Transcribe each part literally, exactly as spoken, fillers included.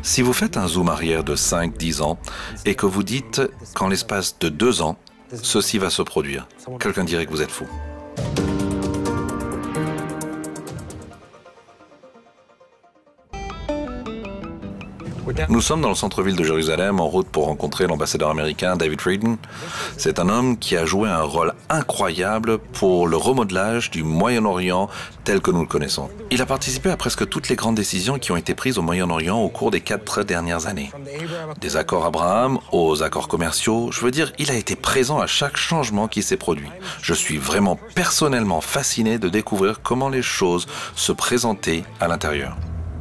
Si vous faites un zoom arrière de cinq à dix ans et que vous dites qu'en l'espace de deux ans, ceci va se produire, quelqu'un dirait que vous êtes fou. Nous sommes dans le centre-ville de Jérusalem, en route pour rencontrer l'ambassadeur américain David Frieden. C'est un homme qui a joué un rôle incroyable pour le remodelage du Moyen-Orient tel que nous le connaissons. Il a participé à presque toutes les grandes décisions qui ont été prises au Moyen-Orient au cours des quatre dernières années. Des accords Abraham aux accords commerciaux, je veux dire, il a été présent à chaque changement qui s'est produit. Je suis vraiment personnellement fasciné de découvrir comment les choses se présentaient à l'intérieur.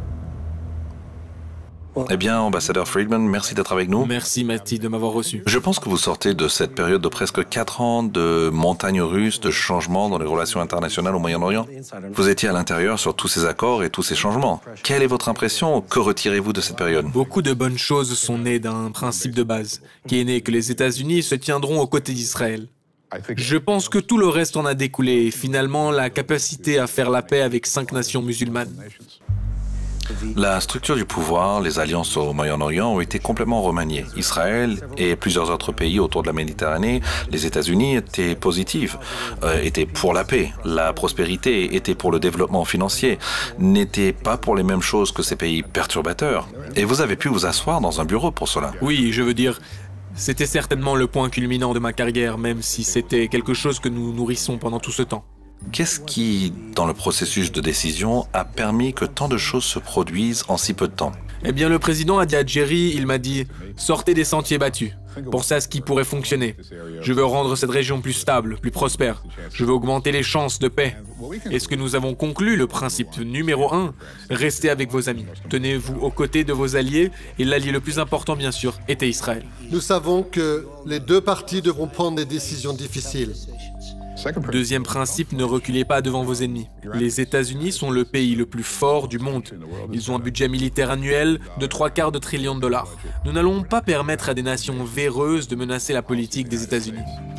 Eh bien, ambassadeur Friedman, merci d'être avec nous. Merci, Matti, de m'avoir reçu. Je pense que vous sortez de cette période de presque quatre ans de montagnes russes, de changements dans les relations internationales au Moyen-Orient. Vous étiez à l'intérieur sur tous ces accords et tous ces changements. Quelle est votre impression? Que retirez-vous de cette période? Beaucoup de bonnes choses sont nées d'un principe de base, qui est né que les États-Unis se tiendront aux côtés d'Israël. Je pense que tout le reste en a découlé, et finalement la capacité à faire la paix avec cinq nations musulmanes. La structure du pouvoir, les alliances au Moyen-Orient ont été complètement remaniées. Israël et plusieurs autres pays autour de la Méditerranée, les États-Unis étaient positifs, euh, étaient pour la paix, la prospérité, étaient pour le développement financier, n'étaient pas pour les mêmes choses que ces pays perturbateurs. Et vous avez pu vous asseoir dans un bureau pour cela. Oui, je veux dire, c'était certainement le point culminant de ma carrière, même si c'était quelque chose que nous nourrissons pendant tout ce temps. Qu'est-ce qui, dans le processus de décision, a permis que tant de choses se produisent en si peu de temps? Eh bien, le président a dit à Jerry, il m'a dit « Sortez des sentiers battus. Pensez à ce qui pourrait fonctionner. Je veux rendre cette région plus stable, plus prospère. Je veux augmenter les chances de paix. » Et ce que nous avons conclu, le principe numéro un, restez avec vos amis. Tenez-vous aux côtés de vos alliés, et l'allié le plus important, bien sûr, était Israël. Nous savons que les deux parties devront prendre des décisions difficiles. Deuxième principe, ne reculez pas devant vos ennemis. Les États-Unis sont le pays le plus fort du monde. Ils ont un budget militaire annuel de trois quarts de trillion de dollars. Nous n'allons pas permettre à des nations véreuses de menacer la politique des États-Unis.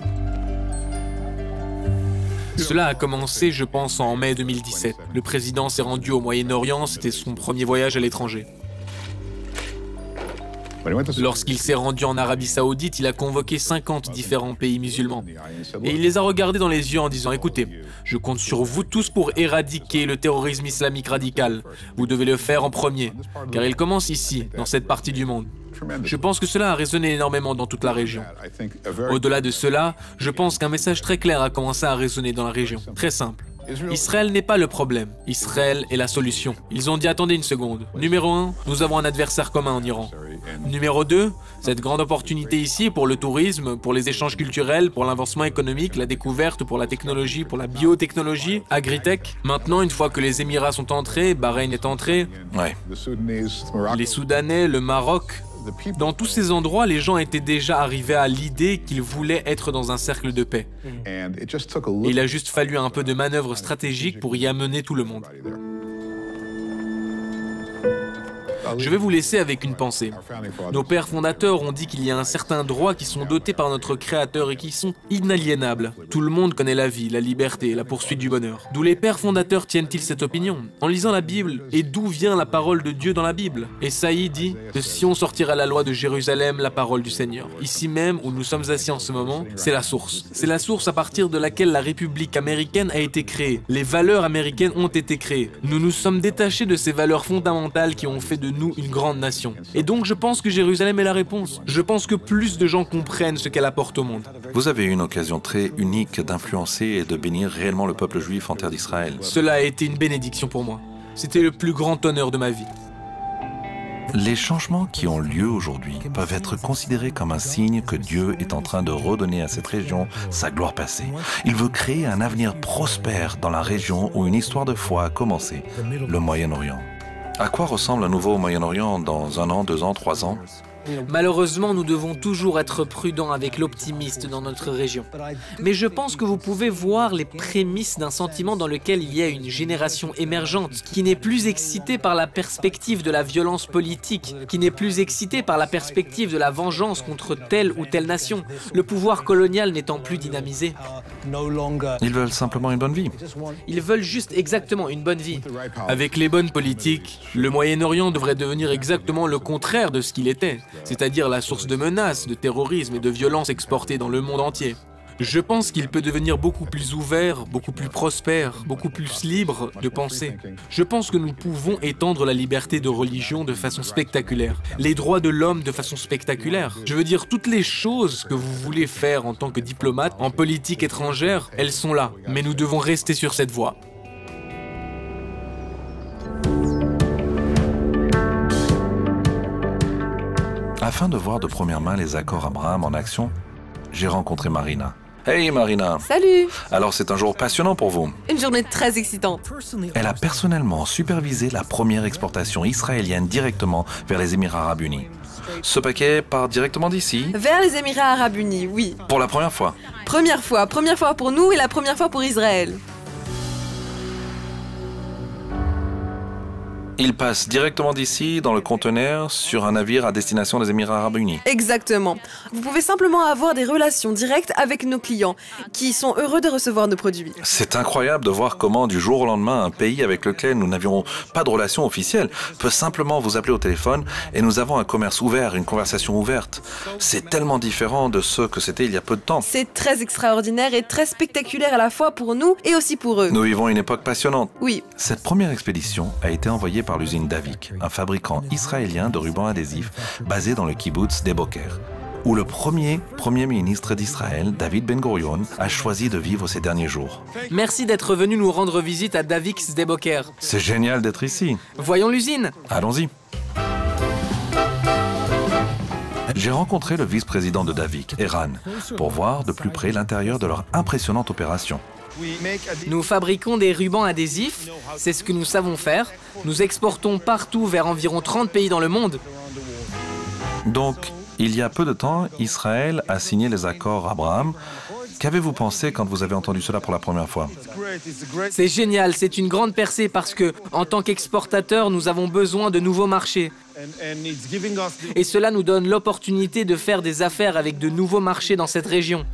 Cela a commencé, je pense, en mai deux mille dix-sept. Le président s'est rendu au Moyen-Orient, c'était son premier voyage à l'étranger. Lorsqu'il s'est rendu en Arabie Saoudite, il a convoqué cinquante différents pays musulmans. Et il les a regardés dans les yeux en disant « Écoutez, je compte sur vous tous pour éradiquer le terrorisme islamique radical. Vous devez le faire en premier, car il commence ici, dans cette partie du monde. » Je pense que cela a résonné énormément dans toute la région. Au-delà de cela, je pense qu'un message très clair a commencé à résonner dans la région. Très simple. Israël n'est pas le problème, Israël est la solution. Ils ont dit « Attendez une seconde. Numéro un, nous avons un adversaire commun en Iran. Numéro deux, cette grande opportunité ici pour le tourisme, pour les échanges culturels, pour l'avancement économique, la découverte, pour la technologie, pour la biotechnologie, agritech. Maintenant, une fois que les Émirats sont entrés, Bahreïn est entré, Ouais. les Soudanais, le Maroc... Dans tous ces endroits, les gens étaient déjà arrivés à l'idée qu'ils voulaient être dans un cercle de paix. Et il a juste fallu un peu de manœuvre stratégique pour y amener tout le monde. Je vais vous laisser avec une pensée. Nos pères fondateurs ont dit qu'il y a un certain droit qui sont dotés par notre Créateur et qui sont inaliénables. Tout le monde connaît la vie, la liberté, la poursuite du bonheur. D'où les pères fondateurs tiennent-ils cette opinion? En lisant la Bible, et d'où vient la parole de Dieu dans la Bible? Esaïe dit que si on sortira la loi de Jérusalem, la parole du Seigneur. Ici même, où nous sommes assis en ce moment, c'est la source. C'est la source à partir de laquelle la République américaine a été créée. Les valeurs américaines ont été créées. Nous nous sommes détachés de ces valeurs fondamentales qui ont fait de nous une grande nation. Et donc je pense que Jérusalem est la réponse. Je pense que plus de gens comprennent ce qu'elle apporte au monde. Vous avez eu une occasion très unique d'influencer et de bénir réellement le peuple juif en terre d'Israël. Cela a été une bénédiction pour moi. C'était le plus grand honneur de ma vie. Les changements qui ont lieu aujourd'hui peuvent être considérés comme un signe que Dieu est en train de redonner à cette région sa gloire passée. Il veut créer un avenir prospère dans la région où une histoire de foi a commencé, le Moyen-Orient. À quoi ressemble un nouveau Moyen-Orient dans un an, deux ans, trois ans? Malheureusement, nous devons toujours être prudents avec l'optimiste dans notre région. Mais je pense que vous pouvez voir les prémices d'un sentiment dans lequel il y a une génération émergente qui n'est plus excitée par la perspective de la violence politique, qui n'est plus excitée par la perspective de la vengeance contre telle ou telle nation, le pouvoir colonial n'étant plus dynamisé. Ils veulent simplement une bonne vie. Ils veulent juste exactement une bonne vie. Avec les bonnes politiques, le Moyen-Orient devrait devenir exactement le contraire de ce qu'il était, c'est-à-dire la source de menaces, de terrorisme et de violence exportées dans le monde entier. Je pense qu'il peut devenir beaucoup plus ouvert, beaucoup plus prospère, beaucoup plus libre de penser. Je pense que nous pouvons étendre la liberté de religion de façon spectaculaire, les droits de l'homme de façon spectaculaire. Je veux dire, toutes les choses que vous voulez faire en tant que diplomate, en politique étrangère, elles sont là. Mais nous devons rester sur cette voie. Afin de voir de première main les accords Abraham en action, j'ai rencontré Marina. Hey Marina! Salut! Alors c'est un jour passionnant pour vous. Une journée très excitante. Elle a personnellement supervisé la première exportation israélienne directement vers les Émirats Arabes Unis. Ce paquet part directement d'ici? Vers les Émirats Arabes Unis, oui. Pour la première fois? Première fois, première fois pour nous et la première fois pour Israël. Il passe directement d'ici, dans le conteneur, sur un navire à destination des Émirats Arabes Unis. Exactement. Vous pouvez simplement avoir des relations directes avec nos clients, qui sont heureux de recevoir nos produits. C'est incroyable de voir comment, du jour au lendemain, un pays avec lequel nous n'avions pas de relation officielle peut simplement vous appeler au téléphone et nous avons un commerce ouvert, une conversation ouverte. C'est tellement différent de ce que c'était il y a peu de temps. C'est très extraordinaire et très spectaculaire à la fois pour nous et aussi pour eux. Nous vivons une époque passionnante. Oui. Cette première expédition a été envoyée par l'usine Davik, un fabricant israélien de rubans adhésifs basé dans le kibbutz d'Eboker, où le premier Premier ministre d'Israël, David Ben-Gurion, a choisi de vivre ces derniers jours. Merci d'être venu nous rendre visite à Davik Sde-Boker. C'est génial d'être ici. Voyons l'usine. Allons-y. J'ai rencontré le vice-président de Davik, Eran, pour voir de plus près l'intérieur de leur impressionnante opération. Nous fabriquons des rubans adhésifs, c'est ce que nous savons faire. Nous exportons partout vers environ trente pays dans le monde. Donc, il y a peu de temps, Israël a signé les accords Abraham. Qu'avez-vous pensé quand vous avez entendu cela pour la première fois? C'est génial, c'est une grande percée parce que, en tant qu'exportateurs, nous avons besoin de nouveaux marchés. Et cela nous donne l'opportunité de faire des affaires avec de nouveaux marchés dans cette région.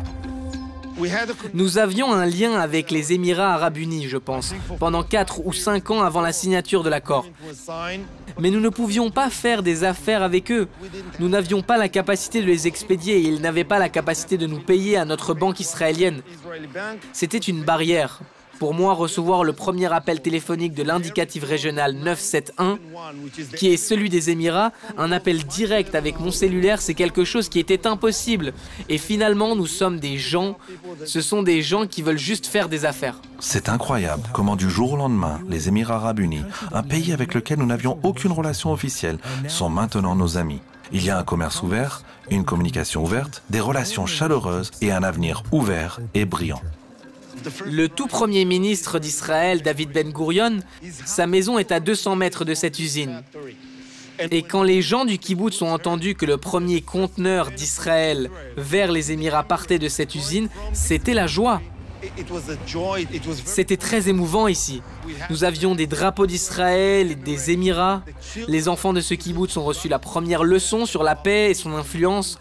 Nous avions un lien avec les Émirats Arabes Unis, je pense, pendant quatre ou cinq ans avant la signature de l'accord. Mais nous ne pouvions pas faire des affaires avec eux. Nous n'avions pas la capacité de les expédier et ils n'avaient pas la capacité de nous payer à notre banque israélienne. C'était une barrière. Pour moi, recevoir le premier appel téléphonique de l'indicatif régional neuf sept un, qui est celui des Émirats, un appel direct avec mon cellulaire, c'est quelque chose qui était impossible. Et finalement, nous sommes des gens, ce sont des gens qui veulent juste faire des affaires. C'est incroyable comment du jour au lendemain, les Émirats Arabes Unis, un pays avec lequel nous n'avions aucune relation officielle, sont maintenant nos amis. Il y a un commerce ouvert, une communication ouverte, des relations chaleureuses et un avenir ouvert et brillant. Le tout premier ministre d'Israël, David Ben-Gurion, sa maison est à deux cents mètres de cette usine. Et quand les gens du kibbutz ont entendu que le premier conteneur d'Israël vers les Émirats partait de cette usine, c'était la joie. C'était très émouvant ici. Nous avions des drapeaux d'Israël et des Émirats. Les enfants de ce kibbutz ont reçu la première leçon sur la paix et son influence.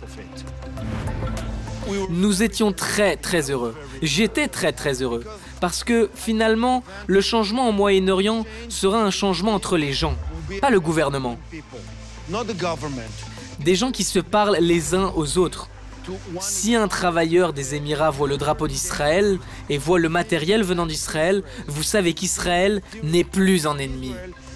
Nous étions très très heureux. J'étais très très heureux. Parce que finalement, le changement au Moyen-Orient sera un changement entre les gens, pas le gouvernement. Des gens qui se parlent les uns aux autres. Si un travailleur des Émirats voit le drapeau d'Israël et voit le matériel venant d'Israël, vous savez qu'Israël n'est plus un ennemi.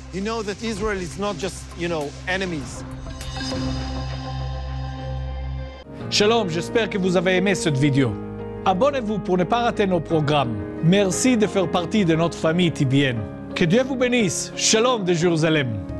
Shalom, j'espère que vous avez aimé cette vidéo. Abonnez-vous pour ne pas rater nos programmes. Merci de faire partie de notre famille T B N. Que Dieu vous bénisse. Shalom de Jérusalem.